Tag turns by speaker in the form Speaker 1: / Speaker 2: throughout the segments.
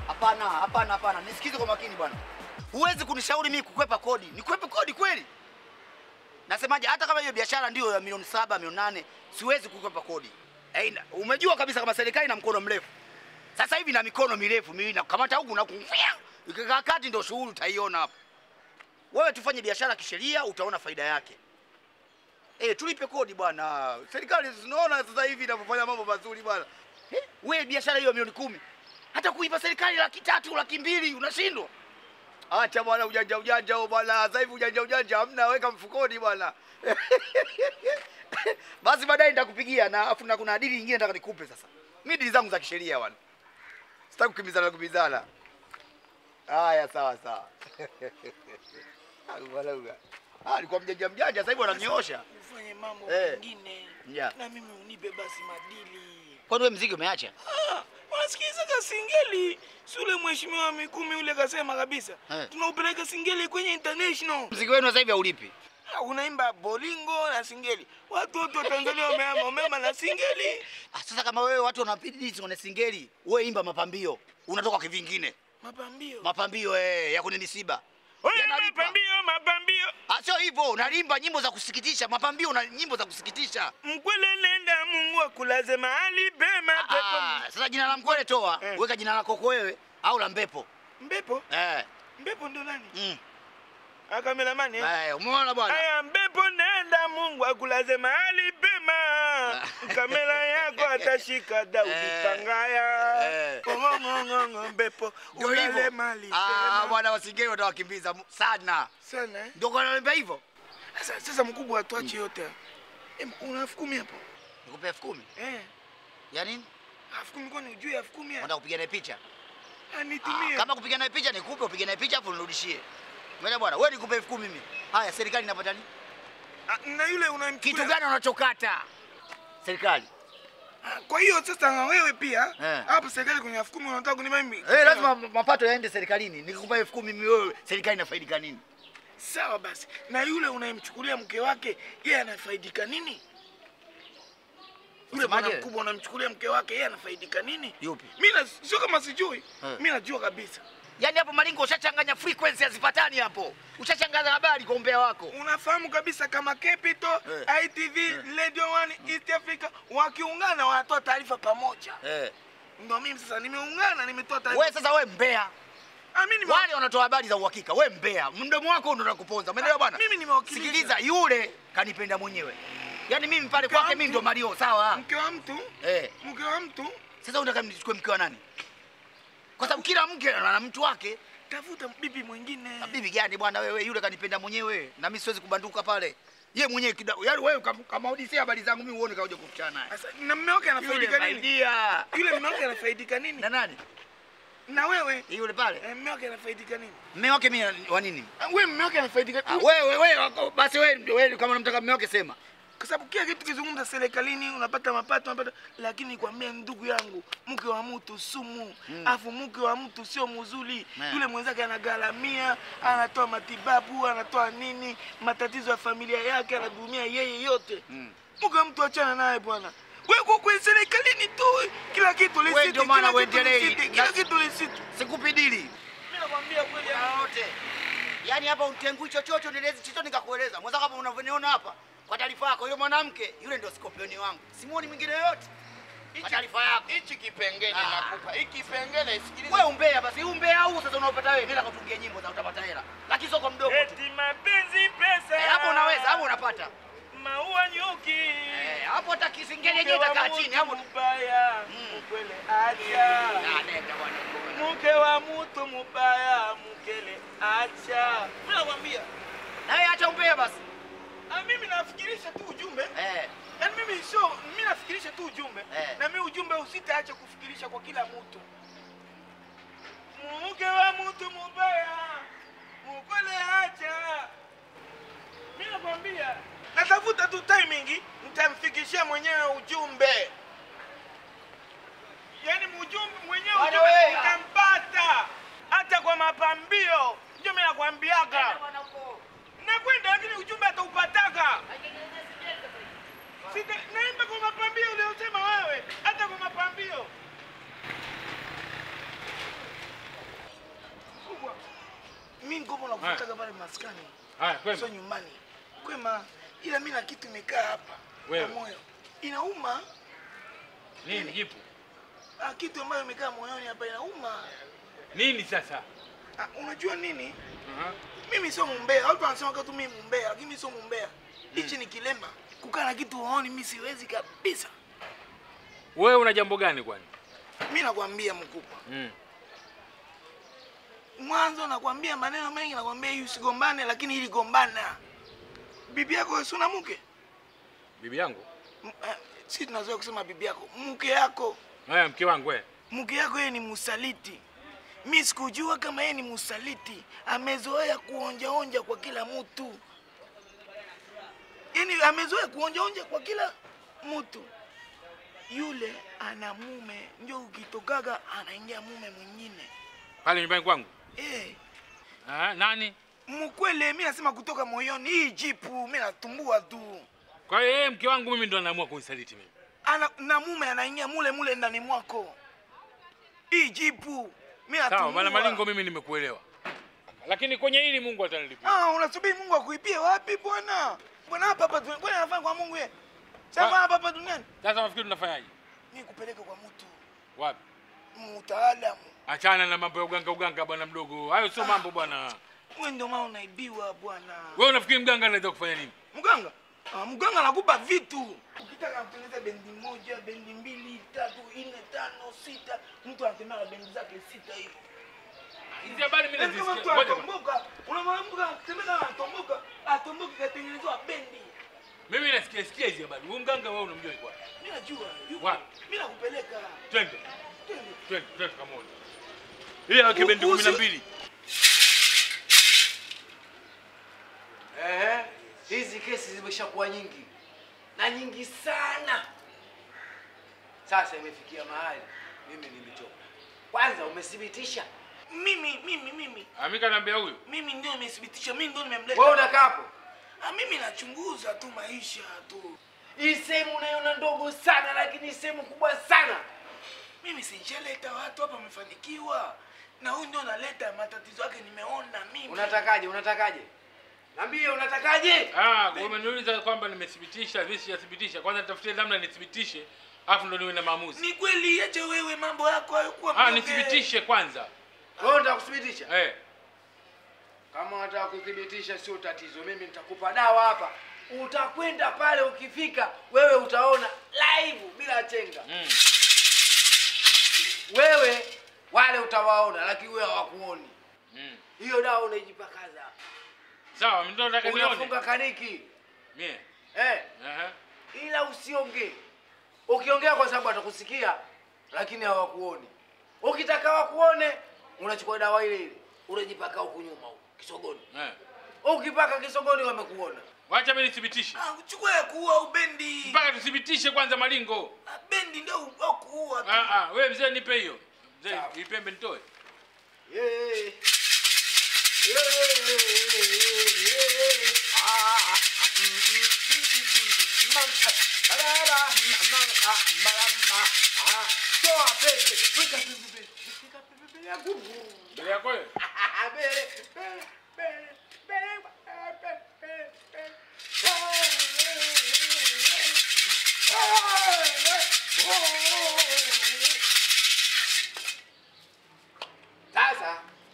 Speaker 1: Hapana. Nisikize kwa makini bwana. Huwezi kunishauri mimi kukwepa kodi. Nikwepe kodi kweli? Nasemaje, hata kama hiyo biashara ndio ya milioni 7, milioni 8, siwezi kukwepa kodi. Umejua kabisa kama serikali ina mkono mrefu. Sasa hivi na mikono mirefu mimi na kukamata huku na kumfia. Ikikaa kati ndio shughuli utaiona hapo. Wewe tufanye biashara kisheria, utaona faida yake. Tulipe kodi bwana. Serikali tunaona sasa hivi inafanya mambo mazuri bwana. Wewe biashara hiyo milioni 10. Hata kuipa serikali 300,000, 200,000 unashindwa. Acha bwana ujanja bwana. Sasa hivi ujanja hamna, weka mfukoni bwana. Basi baadaye nitakupigia na afu na kuna dili nyingine nataka nikupe sasa. Mimi dili zangu za kisheria bwana. Sitaki kukimbizana. Haya sawa. Bwana. Alikuwa mjanja sasa hivi ananiosha.
Speaker 2: Ufanye mambo mengine. Na mimi unipe basi madili.
Speaker 1: Kwani wewe mzigo umeacha?
Speaker 2: Unasikiza Kasingeli? Sule mheshimiwa Mikumi ule kasema kabisa. Tunaupeleka Singeli kwenye international.
Speaker 1: Mzigo wenu sasa hivi haulipi.
Speaker 2: Unaimba bolingo na Singeli. Watu wa Tanzania wameama na Singeli.
Speaker 1: Sasa kama wewe watu wanapidi wana Singeli, wewe imba mapambio. Unatoka kivingine. Mapambio ya kwenye misiba. Mapambio. Sio hivyo, unalimba nyimbo za kusikitisha, mapambio na nyimbo za kusikitisha.
Speaker 2: Mkwele nenda Mungu akulaze mahali pema pepo.
Speaker 1: Sasa jina la Mkwele toa, weka jina lako wewe au la Mbepo.
Speaker 2: Mbepo? Mbepo ndo nani? Kameramani.
Speaker 1: Umeona bwana?
Speaker 2: Mbepo nenda Mungu akulaze mahali pema. Kamera yako atashika Daudi Pangaya. Mbepo ulale mahali pema.
Speaker 1: Bwana Wasingeli watawakimbiza sana. Ndio kwa nini hivyo?
Speaker 2: Sasa mkubwa atuache yote. Una 10,000 hapo?
Speaker 1: Nikupe 10,000? Ya nini?
Speaker 2: 10,000 kwani ujue 10,000?
Speaker 1: Unataka kupiga naye picha?
Speaker 2: Nitumie.
Speaker 1: Kama kupiga naye picha nikupe, upige naye picha afu nirudishie. Umeona bwana? Wewe nikupe 10,000 mimi. Haya, serikali inapata nini?
Speaker 2: Na yule unamchukua.
Speaker 1: Kitu gani unachokata? Serikali.
Speaker 2: Kwa hiyo sasa na wewe pia hapo serikali kwenye 10,000 unataka kunipa mimi?
Speaker 1: Lazima mapato yaende serikalini. Nikikupa 10,000 mimi wewe, serikali inafaidika nini?
Speaker 2: Sawa basi. Na yule unayemchukulia mke wake, yeye anafaidika nini? Yule bwana mkubwa unamchukulia mke wake, yeye anafaidika nini?
Speaker 1: Yupi?
Speaker 2: Mimi sio kama sijui. Mimi najua kabisa.
Speaker 1: Yaani hapo Malingo ushachanganya frequency hazipatani hapo. Ushachanganya habari kwa umbea wako.
Speaker 2: Unafahamu kabisa kama Capital, ITV, Radio 1, East Africa wakiungana wanatoa taarifa pamoja. Ndio mimi sasa nimeungana nimetoa taarifa.
Speaker 1: Wewe sasa wewe mbea. Wale wanatoa habari za uhakika. Wewe mbea. Mdomo wako ndio unakuponza. Umeelewa bwana?
Speaker 2: Mimi nimewakilisha.
Speaker 1: Sikiliza, yule kanipenda mwenyewe. Yaani mimi pale kwake mimi ndo Mario, sawa?
Speaker 2: Mke wa mtu? Mke wa mtu?
Speaker 1: Sasa unataka nichukue mke wa nani? Kwa sababu kila mke ana mtu wake.
Speaker 2: Tafuta bibi mwingine.
Speaker 1: Bibi gani bwana wewe? Yule kanipenda mwenyewe na mimi siwezi kubanduka pale. Yeye mwenyewe kidogo. Yaani wewe kama udisia habari zangu mimi uone kauje kukutana naye.
Speaker 2: Sasa na mume wake anafaidika nini? Yule mume wake anafaidika nini?
Speaker 1: Na nani?
Speaker 2: Na wewe?
Speaker 1: Yule pale.
Speaker 2: Mume wake anafaidika nini?
Speaker 1: Mume wake mimi wa nini?
Speaker 2: Wewe mume wake anafaidika.
Speaker 1: Wewe basi wewe kama unamtaka mume wake sema.
Speaker 2: Kwa sababu kila kitu kizungumza serikalini unapata mapato, lakini kwa mimi ndugu yangu mke wa mtu sumu. Afu mke wa mtu sio mzuri. Yule mwenzake anagaramia, anatoa matibabu, anatoa nini, matatizo ya familia yake anadumia yeye yote. Mke wa mtu achana naye bwana. Wewe kwa serikalini tu kila kitu lisiti.
Speaker 1: Wewe ndio maana uendelee.
Speaker 2: Kila kitu lisiti.
Speaker 1: Sikupidili.
Speaker 2: Mimi nakwambia kweli
Speaker 1: yote. Yaani hapa utengui chochote nieleze chochote nikakueleza. Mwanzo kama unavyoniona hapa. Kwa taarifa yako, yule mwanamke, yule ndio Scorpion wangu. Simuoni mwingine yoyote. Kwa taarifa yako.
Speaker 2: Hichi kipengele nakupa. Hiki kipengele sikiliza.
Speaker 1: Wewe umbea basi, umbea huu sasa unaopata wewe, nenda kutungia nyimbo za utapata hela. Lakini sio kwa mdomo tu.
Speaker 2: Eti mapenzi pesa.
Speaker 1: Hapo unaweza, hapo unapata.
Speaker 2: Maua nyuki.
Speaker 1: Hapo hata kisingeli yenyewe itakaa chini hapo.
Speaker 2: Mbaya. Mkwele acha.
Speaker 1: Nenda bwana.
Speaker 2: Mke wa mtu mbaya, mkele acha. Mimi nakwambia.
Speaker 1: Na wewe acha umbea basi.
Speaker 2: Mimi nafikirisha tu ujumbe. Yaani mimi nafikirisha tu ujumbe. Na mimi ujumbe usitaacha kufikirisha kwa kila mtu. Mke wa mtu mbaya, mkwele acha. Mimi nakwambia, natafuta tu timing, nitamfikishia mwenyewe ujumbe. Yaani ujumbe mwenyewe utampata hata kwa mapambio. Ndio mimi nakwambiaga. Nakwenda lakini ujumbe ataupataka. Naimba kwa mapambio uliosema wewe, hata kwa mapambio. mkopo na kufutaka pale maskani.
Speaker 3: Haya, kwema.
Speaker 2: Sio nyumbani. Kwema, ila mimi na kitu imekaa hapa.
Speaker 3: Wewe.
Speaker 2: Kwa moyo. Inauma.
Speaker 3: Nini jipu?
Speaker 2: Kitu ambayo imekaa moyoni hapa inauma.
Speaker 3: Nini sasa?
Speaker 2: Unajua nini? Mimi sio mumbea. Watu wanasema kama tu mimi mumbea, lakini mimi sio mumbea. Hichi ni kilema. Kukaa na kitu uone mimi siwezi kabisa.
Speaker 3: Wewe una jambo gani kwani?
Speaker 2: Mimi nakwambia mkubwa. Mwanzo nakwambia maneno mengi, nakwambia hii usigombane, lakini hili gombana. Bibi yako si una mke?
Speaker 3: Bibi yangu?
Speaker 2: Sisi tunazoea kusema bibi yako, mke yako.
Speaker 3: Mke wangu wewe.
Speaker 2: Mke yako yeye ni msaliti. Mimi sikujua kama yeye ni msaliti. Amezoea kuonja kwa kila mtu. Yaani amezoea kuonja kwa kila mtu. Yule ana mume, ndio ukitokaga anaingia mume mwingine.
Speaker 3: Pale nyumbani kwangu? Nani?
Speaker 2: Mkweli mimi nasema kutoka moyoni, hii jipu mimi natumbua tu.
Speaker 3: Kwa hiyo yeye mke wangu mimi ndo anaamua kunisaliti mimi.
Speaker 2: Na mume anaingia mule ndani mwako. Hii jipu mimi natumbua.
Speaker 3: Sawa, bwana Malingo mimi nimekuelewa. Lakini kwenye hili Mungu atanilipia.
Speaker 2: Unasubiri Mungu akuipie wapi bwana? Bwana hapa kwani anafanya kwa Mungu yeye? Sasa hapa duniani.
Speaker 3: Sasa nafikiri tunafanyaje?
Speaker 2: Mimi kupeleka kwa mtu.
Speaker 3: Wapi?
Speaker 2: Mtaalamu.
Speaker 3: Achana na mambo ya uganga bwana mdogo. Hayo sio mambo bwana.
Speaker 2: Wewe ndio maana unaibiwa bwana.
Speaker 3: Wewe unafikiri mganga anaweza kufanya nini?
Speaker 2: Mganga? Mganga anakupa vitu. Ukitaka kutengeneza bendi moja, bendi mbili, tatu, nne, tano, sita, mtu anatembea na bendi zake 6 hivi.
Speaker 3: Hizi habari mimi nazisikia.
Speaker 2: Ngoja. Unaona mtu anatembea na atomboka katengenezwa bendi.
Speaker 3: Mimi nasikia hizi habari. Huyu mganga wewe unamjua yuko wapi?
Speaker 2: Mimi najua.
Speaker 3: Wapi?
Speaker 2: Mimi nakupeleka.
Speaker 3: Twende pamoja. Ile yake bendi 12.
Speaker 1: Hizi kesi zimeshakuwa nyingi. Na nyingi sana. Sasa imefikia mahali mimi nimechoka. Kwanza umethibitisha? Mimi.
Speaker 3: Mimi kanaambia huyo.
Speaker 2: Mimi ndio nimethibitisha, mimi ndio nimemleta.
Speaker 1: Wewe unakaa hapo?
Speaker 2: Mimi nachunguza tu maisha tu.
Speaker 1: Hii sehemu unaiona ndogo sana, lakini sehemu kubwa sana.
Speaker 2: Mimi sijaleta watu hapa wamefanikiwa. Na huyu ndio analeta matatizo yake nimeona mimi.
Speaker 1: Unatakaje? Niambie unatakaje?
Speaker 3: Umeniuliza kwamba nimethibitisha, mimi sijathibitisha. Kwanza nitafutie namna nithibitishe, afu ndo niwe na maamuzi.
Speaker 2: Ni kweli acha wewe mambo yako hayakuwa
Speaker 3: nithibitishe kwanza.
Speaker 1: Wewe unataka kuthibitisha?
Speaker 4: Kama unataka kudhibitisha sio tatizo. Mimi nitakupa dawa hapa.
Speaker 1: Utakwenda pale ukifika wewe utaona live bila chenga. Wewe wale utawaona lakini wewe hawakuoni. Hiyo dawa unaijipakaza.
Speaker 3: Sawa, mimi ndo nataka nione.
Speaker 1: Unafunga kaniki.
Speaker 3: Mimi.
Speaker 1: Ila usiongee. Ukiongea kwa sababu atakusikia lakini hawakuoni. Ukitaka wakuone unachukua dawa ile unajipaka huko nyuma huko kisogoni. Ukipaka kisogoni wamekuona.
Speaker 3: Wacha mimi nithibitishe.
Speaker 2: Uchukue ya kuua ubendi.
Speaker 3: Mpaka tuthibitishe kwanza Malingo.
Speaker 2: Bendi ndio kuua tu.
Speaker 3: Wewe mzee nipe hiyo. Mzee ipembe nitoe.
Speaker 1: Sasa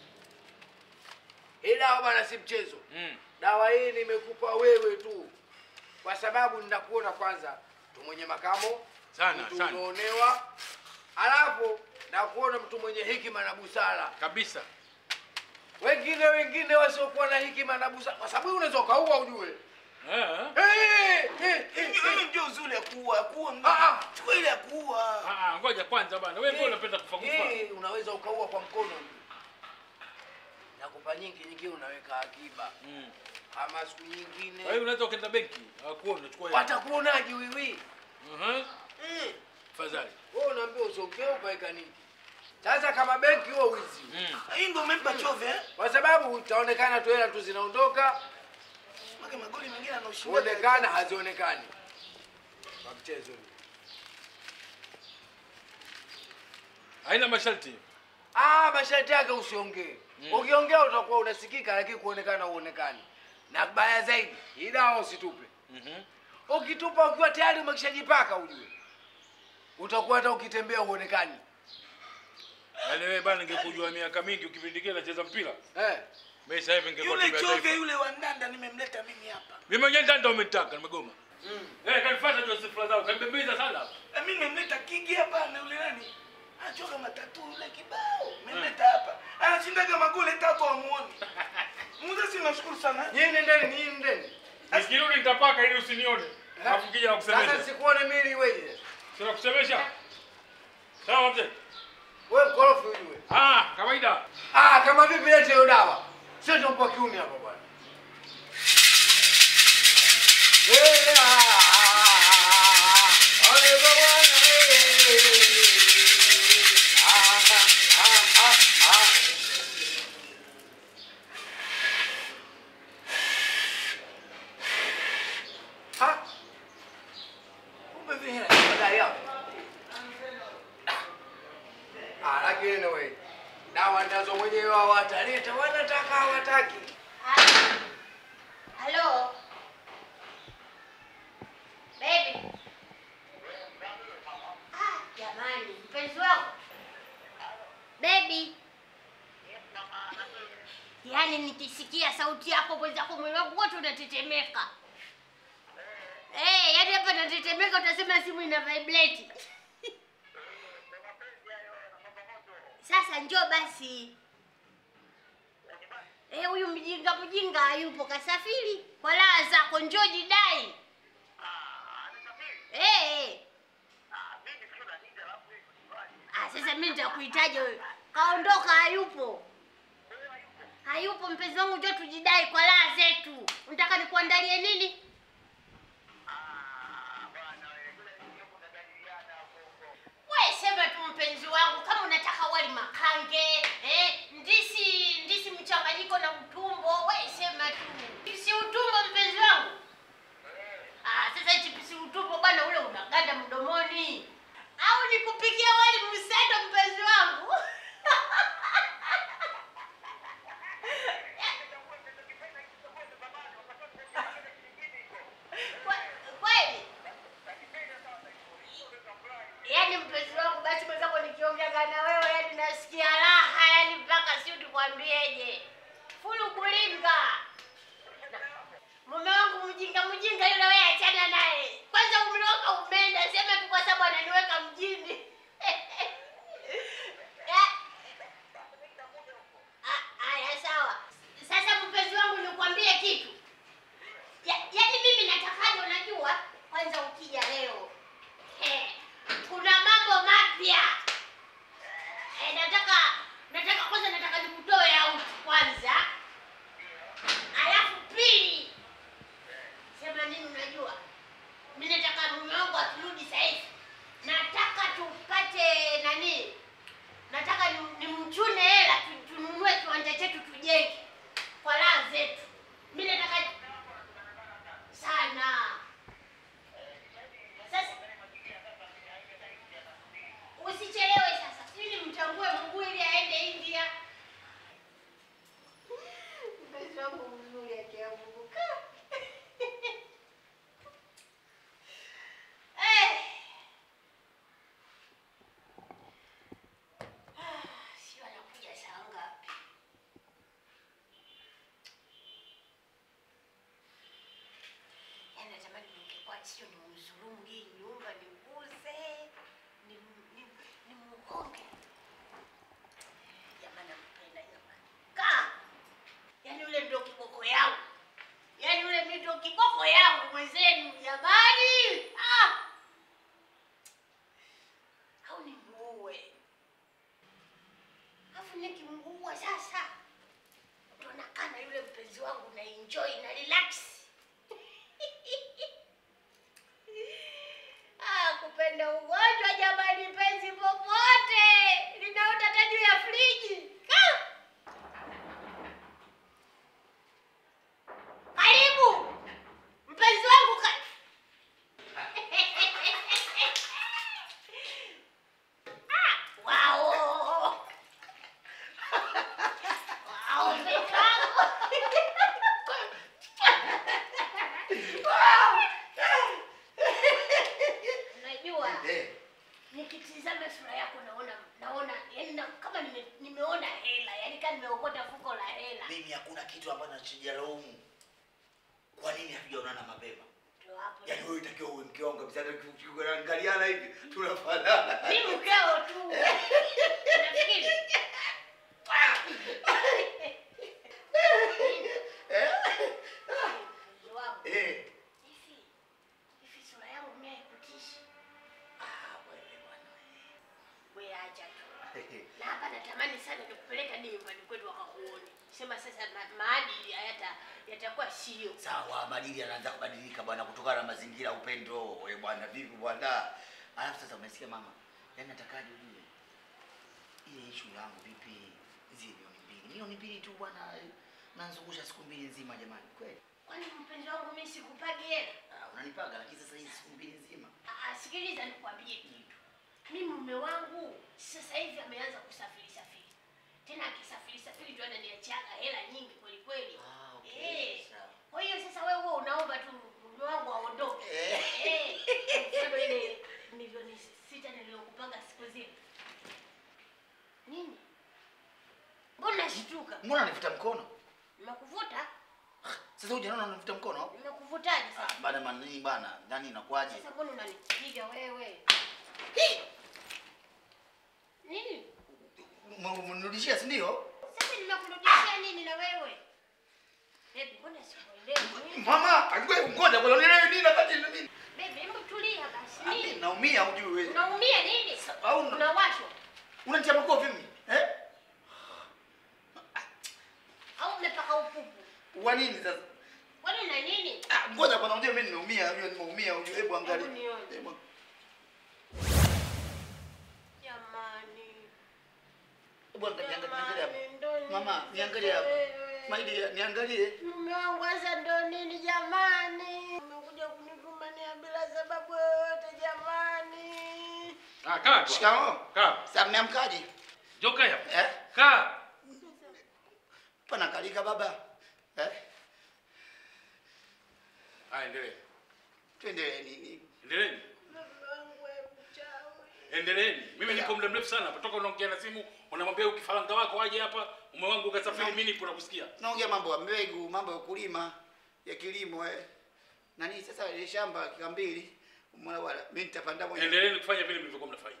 Speaker 1: hii dawa bwana si mchezo. Dawa hii nimekupa wewe tu kwa sababu ninakuona kwanza mtu mwenye makamo
Speaker 3: sana.
Speaker 1: Unaonewa. Alafu nakuona mtu mwenye hekima na busara
Speaker 3: kabisa.
Speaker 1: Wengine wasiokuwa na hekima na busara kwa sababu unaweza kaua ujue. Ndio uzuri ya kuua. Chukua ile ya kuua.
Speaker 3: Ngoja kwanza bwana. Wewe mbona unapenda kufa?
Speaker 1: Unaweza ukaua kwa mkono. Nakupa nyingi unaweka akiba. Ama siku nyingine.
Speaker 3: Wewe unaweza ukaenda benki, hawakuona unachukua hiyo.
Speaker 1: Watakuonaje wewe?
Speaker 3: Fadhali.
Speaker 1: Wewe unaambia usogee ukaweka nini? Sasa kama benki wewe wizi.
Speaker 2: Hii ndio umempa chove
Speaker 1: Kwa sababu utaonekana tu hela tu zinaondoka.
Speaker 2: Maki magoli mengine anaoshinda.
Speaker 1: Onekana hazionekani. Kwa mchezo.
Speaker 3: Haina masharti.
Speaker 4: masharti yake usiongee. Ukiongea utakuwa unasikika lakini kuonekana uonekani. Na baya zaidi, hii dawa usitupe. Ukitupa ukiwa tayari umekishajipaka ujue. Utakuwa hata ukitembea uonekani.
Speaker 3: Yaani wewe bana ningekujua miaka mingi ukipindikia nacheza mpira. Mimi sasa hivi ningekuwa
Speaker 2: Yule chovya yule wa Ndanda nimemleta mimi hapa.
Speaker 3: Mimi mwenyewe Ndanda umetaka nimegoma. Kanifuata Joseph zao, kanibembeza sana hapa.
Speaker 2: Mimi nimemleta Kigi hapa na yule nani? Achoka matatu yule kibao. Nimemleta hapa. Anashindaga magoli 3 amuone. Mzee si nashukuru sana.
Speaker 4: Nyinyi ndeni.
Speaker 3: Nikirudi nitapaka ili usinione. Alafu kija nakusemesha.
Speaker 4: Sasa sikuone mimi wewe.
Speaker 3: Sina kusemesha. Sawa mzee.
Speaker 4: Wewe mkorofi wewe.
Speaker 3: Kawaida.
Speaker 4: Kama vipi lete hiyo dawa? Sio tumpo kiuni hapa bwana. Lakini anyway, dawa ndazo mwenyewe hawataleta, wanataka hawataki.
Speaker 5: Hello. Baby. Jamani, mpenzi wangu. Baby. Yaani nikisikia sauti yako mwenzako mwili wangu wote unatetemeka. Yaani hapa natetemeka utasema simu ina vibrate. Sasa njoo basi. Huyu mjinga yupo kasafiri. Kwa raha zako njoo jidai. Sasa mimi nitakuhitaji wewe. Kaondoka hayupo. Hayupo mpenzi wangu, njoo tujidai kwa raha zetu. Unataka nikuandalie nini? Wewe sema tu mpenzi wangu, kama unataka wali makange, ndisi mchanganyiko na utumbo, wewe sema tu. Pisi utumbo mpenzi wangu. Sasa hichi pisi utumbo bwana ule unaganda mdomoni. Au nikupikia wali msendo mpenzi wangu? Kweli? Yaani mpenzi wangu basi mwenzako nikiongea na wewe yaani nasikia raha yaani mpaka si tukwambieje. Fulu kulinga. Mume wangu mjinga yule wewe achana naye. Kwanza umri wako umeenda, sema tu kwa sababu ananiweka mjini. Haya sawa. Sasa mpenzi wangu nikwambie kitu. Yaani mimi natakaje unajua? Kwanza ukija leo. Kuna mambo mapya. Nataka nikutoe out kwanza. Alafu pili. Sema nini unajua? Mimi nataka mume wangu aturudi sasa hivi. Nataka tupate nani? Nataka nimchune hela tununue kiwanja chetu tujenge. Kwa raha zetu. Mimi nataka sana. Sasa usichelewe sasa. Ili mtangue mguu ili aende India. Mpenzi wangu mzuri akianguka. Sio anakuja saa ngapi? Yaani natamani ningekuwa sio ni mzulumu hii nyumba niguze. Ni muonge. Jamani nampenda jamani. Yaani yule ndio kiboko yangu. Yaani yule ndio kiboko yangu mwenzenu jamani. Au nimuue. Afu nikimuua sasa. Tunakaa yule mpenzi wangu na enjoy na relax. Kupenda ugonjwa jamani penzi popote. Linaota hata juu ya friji. Karibu. Mpenzi wangu wow. mpenzi wangu. Unajua nikitizama sura yako naona yani kama nimeona hela, yani kama nimeokota fuko la hela.
Speaker 1: Mimi hakuna kitu ambacho nachijalaumu. Kwa nini hatujaonana mapema?
Speaker 5: Ndio hapo.
Speaker 1: Yaani wewe utakiwa uwe mke wangu kabisa, tukiangaliana hivi tunafanana.
Speaker 5: Mimi mkeo tu. Unafikiri? Hivi sura yangu mimi haikutishi.
Speaker 1: Wewe bwana.
Speaker 5: Wewe acha tu. Na hapa natamani sana nikupeleka nyumbani kwetu wakakuone. Sema sasa maadili yatakuwa sio.
Speaker 1: Sawa, maadili yanaanza kubadilika bwana kutokana na mazingira upendo. Wewe bwana vipi bwana? Alafu sasa umesikia mama? Yaani natakaje ujue? Ile issue yangu vipi? Hizi milioni mbili tu bwana. Nanzungusha siku mbili nzima jamani. Kweli?
Speaker 5: Kwani mpenzi wangu mimi sikupagi hela?
Speaker 1: Unanipaga lakini sasa hizi siku mbili nzima.
Speaker 5: Sikiliza nikwambie kitu. Mimi mume wangu sasa hivi ameanza kusafiri. Tena akisafiri tu ananiachiaga hela nyingi kweli kweli.
Speaker 1: Okay.
Speaker 5: Kwa hiyo sasa wewe unaomba tu mume wangu aondoke. Ndio ile milioni 6 niliyokupanga siku zile. Nini? Mbona shituka?
Speaker 1: Mbona univuta mkono?
Speaker 5: Nimekuvuta?
Speaker 1: Sasa hujaniona univuta mkono?
Speaker 5: Nimekuvutaje sasa?
Speaker 1: Bana manini bana, nani inakuaje?
Speaker 5: Sasa mbona unanipiga wewe? Nini?
Speaker 1: Mnirudishia si ndio?
Speaker 5: Sasa nimekurudishia nini na wewe? Baby, mbona sikuelewi?
Speaker 1: Mama, alikuwa ngoja kwa nielewe nini wakati mimi.
Speaker 5: Baby, hebu tulia basi.
Speaker 1: Mimi naumia ujue wewe.
Speaker 5: Unaumia nini?
Speaker 1: Au
Speaker 5: unawashwa?
Speaker 1: Unanitia makofi mimi?
Speaker 5: Au unapaka upupu?
Speaker 1: Wa nini sasa?
Speaker 5: Kwani una nini?
Speaker 1: Ngoja kwa unajua mimi nimeumia, unajua nimeumia ujue, hebu angalia.
Speaker 5: Hebu jamani.
Speaker 1: Hebu angalia hapa. Mama, niangalie hapa. Maidi, niangalie.
Speaker 5: Mume wangu sasa ndo nini jamani? Umekuja kunigomania bila sababu yoyote jamani.
Speaker 3: Kaa.
Speaker 1: Shikamoo.
Speaker 3: Kaa.
Speaker 1: Sasa mmeamkaje?
Speaker 3: Joka hapa.
Speaker 1: Eh?
Speaker 3: Kaa.
Speaker 1: Pana kalika baba.
Speaker 3: Endelee.
Speaker 1: Tuendelee nini?
Speaker 3: Endeleeni. Endeleeni. Mimi niko muda mrefu sana hapa. Toka unaongea na simu, unamwambia ukifaranga wako aje hapa, mume wangu ukasafiri, mimi nipo nakusikia.
Speaker 1: Naongea mambo ya mbegu, mambo ya kulima, ya kilimo Nani sasa ile shamba kika mbili, umeona wala mimi nitapanda mwenyewe.
Speaker 3: Endeleeni kufanya vile mlivyokuwa mnafanya.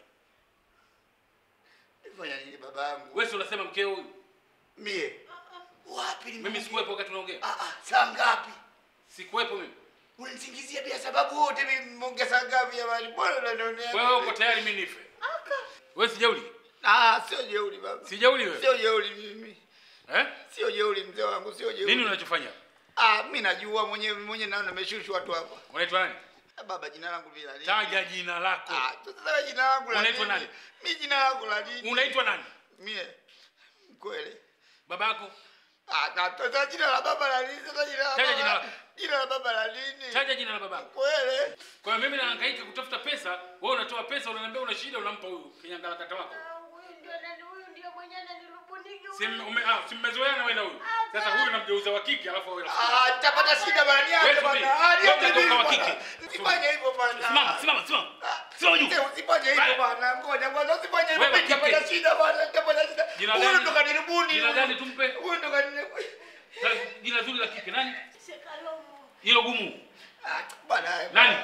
Speaker 1: Fanya nini babangu?
Speaker 3: Wewe unasema mkeo huyu?
Speaker 1: Mie. Wapi ni
Speaker 3: mimi sikuwepo wakati unaongea?
Speaker 1: Saa ngapi?
Speaker 3: Sikuwepo mimi.
Speaker 1: Unanisingizia bila sababu wote mimi mmeongea saa ngapi jamani? Bwana unanionea.
Speaker 3: Wewe uko tayari mimi nife? Wewe si jeuri?
Speaker 1: Sio jeuri baba.
Speaker 3: Si jeuri wewe?
Speaker 1: Sio jeuri mimi. Sio jeuri mzee wangu, sio jeuri.
Speaker 3: Nini unachofanya?
Speaker 1: Mimi najua mwenyewe naona nimeshushwa watu hapa.
Speaker 3: Unaitwa nani?
Speaker 1: Baba jina langu bila nini?
Speaker 3: Taja jina lako.
Speaker 1: Sasa jina langu la nini?
Speaker 3: Unaitwa nani?
Speaker 1: Mimi jina langu la nini?
Speaker 3: Unaitwa nani?
Speaker 1: Mie. Kweli.
Speaker 3: Babako?
Speaker 1: Taja jina la baba la nini? Sasa jina la baba.
Speaker 3: Taja jina lako.
Speaker 1: Jina la baba la nini?
Speaker 3: Taja jina la babako.
Speaker 1: Kweli.
Speaker 3: Kwa hiyo mimi nahangaika kutafuta pesa, wewe unatoa pesa unaniambia una shida unampa huyu kinyangala kata wako.
Speaker 5: Huyu ndio mwenyewe ananirubuniki
Speaker 3: huyu. Simmezoeana wewe na huyu. Sasa huyu namgeuza wa kike alafu wewe.
Speaker 1: Tapata shida bwana yake bwana.
Speaker 3: Wewe wa kike.
Speaker 1: Usifanye hivyo bwana.
Speaker 3: Simama.
Speaker 1: Sio juu. Usifanye hivyo bwana. Ngoja kwanza usifanye hivyo. Mimi tapata shida bwana. Tapata shida. Huyu ndo kanirubuni.
Speaker 3: Jina gani tumpe?
Speaker 1: Huyu ndo kanirubuni.
Speaker 3: Jina zuri la kike nani?
Speaker 5: Sekalomo.
Speaker 3: Hilo gumu.
Speaker 1: Bwana.
Speaker 3: Nani?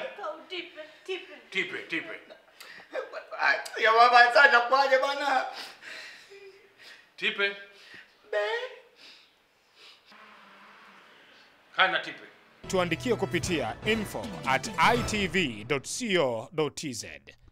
Speaker 3: Tipe.
Speaker 1: Ya baba sana kwaje bwana?
Speaker 3: Tipe. Kana Tipe.
Speaker 6: Tuandikie kupitia info@itv.co.tz.